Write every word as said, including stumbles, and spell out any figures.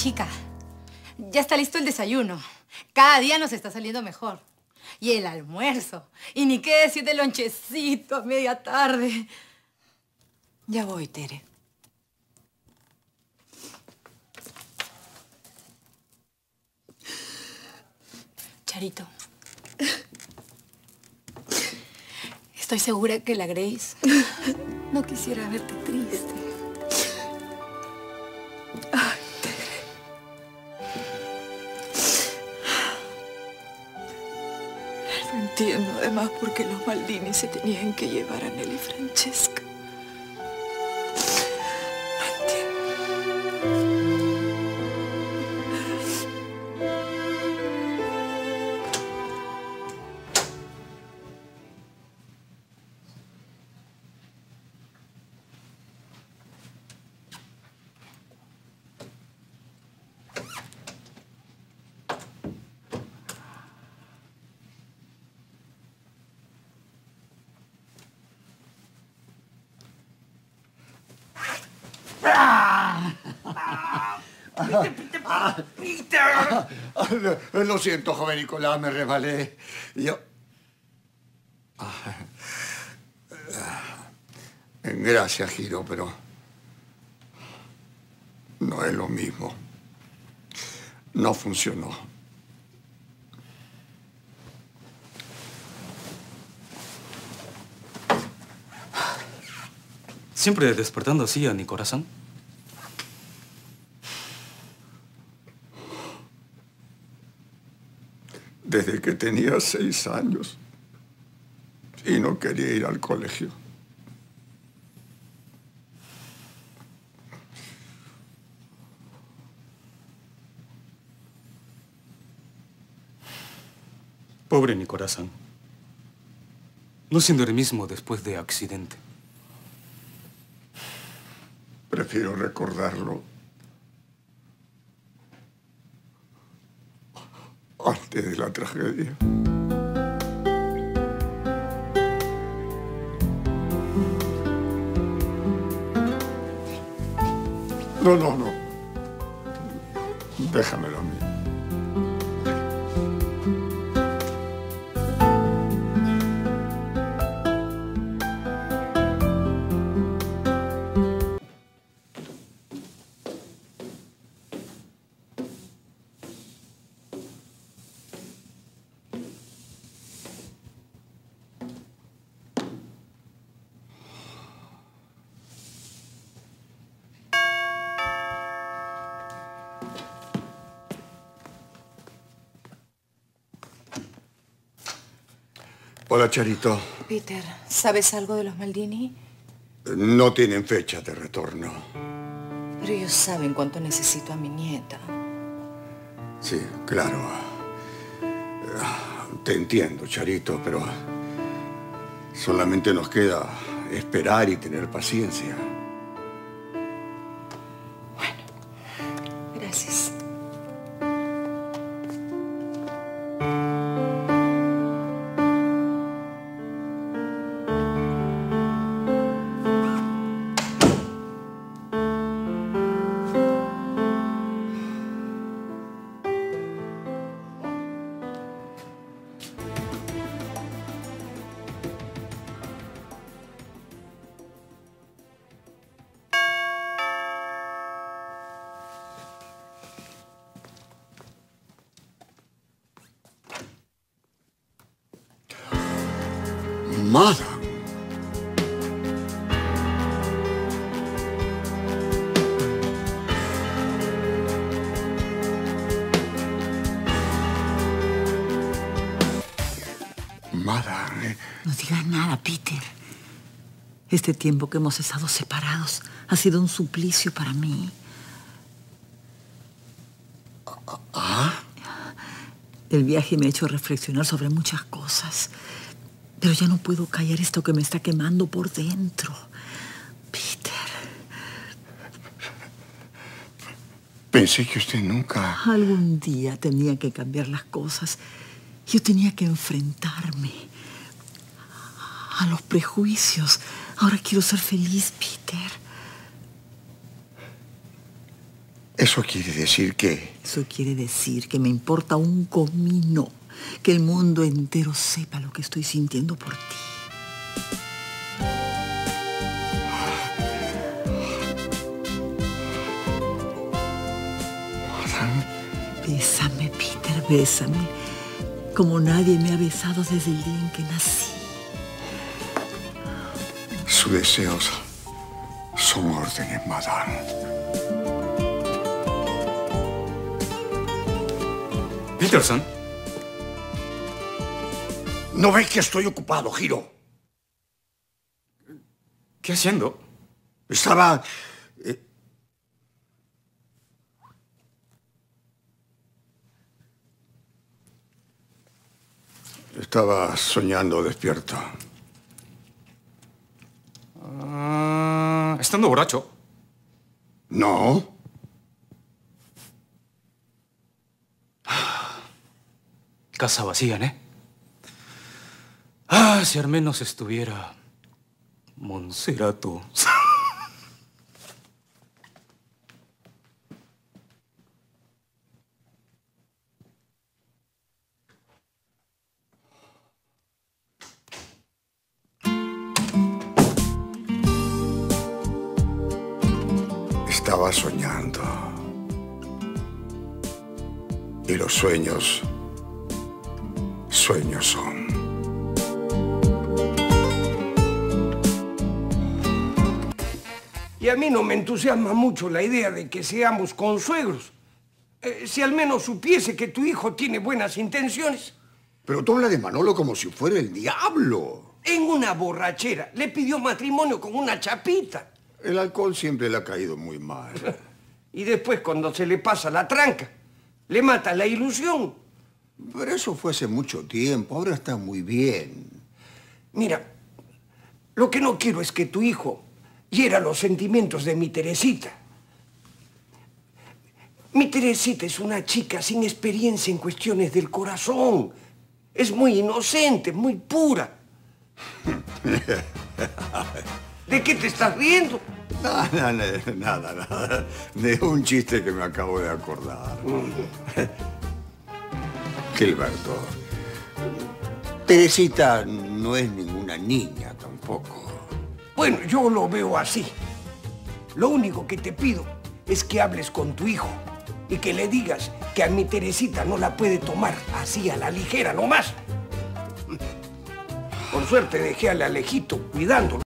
chica. Ya está listo el desayuno. Cada día nos está saliendo mejor. Y el almuerzo. Y ni qué decir de lonchecito a media tarde. Ya voy, Tere. Charito. Estoy segura que la Grace no quisiera verte triste. Ay, Tere. No entiendo además por qué los Maldini se tenían que llevar a Nelly y Francesca. No entiendo. ¡Peter! Lo siento, joven Nicolás, me resbalé. Yo... Gracias, Giro, pero... no es lo mismo. No funcionó. ¿Siempre despertando así a mi corazón? Desde que tenía seis años y no quería ir al colegio. Pobre mi corazón. No siendo el mismo después de accidente. Prefiero recordarlo antes de la tragedia. No, no, no. Déjamelo a mí. Hola, Charito. Peter, ¿sabes algo de los Maldini? No tienen fecha de retorno. Pero ellos saben cuánto necesito a mi nieta. Sí, claro. Te entiendo, Charito, pero solamente nos queda esperar y tener paciencia. Bueno, gracias. Madame. Madame. No digas nada, Peter. Este tiempo que hemos estado separados ha sido un suplicio para mí. ¿Ah? El viaje me ha hecho reflexionar sobre muchas cosas. Pero ya no puedo callar esto que me está quemando por dentro. Peter. Pensé que usted nunca... Algún día tenía que cambiar las cosas. Yo tenía que enfrentarme a los prejuicios. Ahora quiero ser feliz, Peter. Eso quiere decir que... Eso quiere decir que me importa un comino que el mundo entero sepa lo que estoy sintiendo por ti. Bésame, Peter, bésame. Como nadie me ha besado desde el día en que nací. Sus deseos son órdenes, madame. Peterson. ¿No ves que estoy ocupado, Hiro? ¿Qué haciendo? Estaba... eh, Estaba soñando despierto. Ah, estando borracho. No. Casa vacía, ¿eh? Ah, si al menos estuviera Monserrato. Estaba soñando. Y los sueños, sueños son. Y a mí no me entusiasma mucho la idea de que seamos consuegros. Eh, si al menos supiese que tu hijo tiene buenas intenciones. Pero tú hablas de Manolo como si fuera el diablo. En una borrachera le pidió matrimonio con una chapita. El alcohol siempre le ha caído muy mal. Y después, cuando se le pasa la tranca, le mata la ilusión. Pero eso fue hace mucho tiempo. Ahora está muy bien. Mira, lo que no quiero es que tu hijo hiera los sentimientos de mi Teresita. Mi Teresita es una chica sin experiencia en cuestiones del corazón. Es muy inocente, muy pura. ¿De qué te estás riendo? No, no, no, nada, nada. De un chiste que me acabo de acordar. Gilberto, Teresita no es ninguna niña tampoco. Bueno, yo lo veo así. Lo único que te pido es que hables con tu hijo y que le digas que a mi Teresita no la puede tomar así a la ligera nomás. Por suerte dejé al Alejito cuidándolo.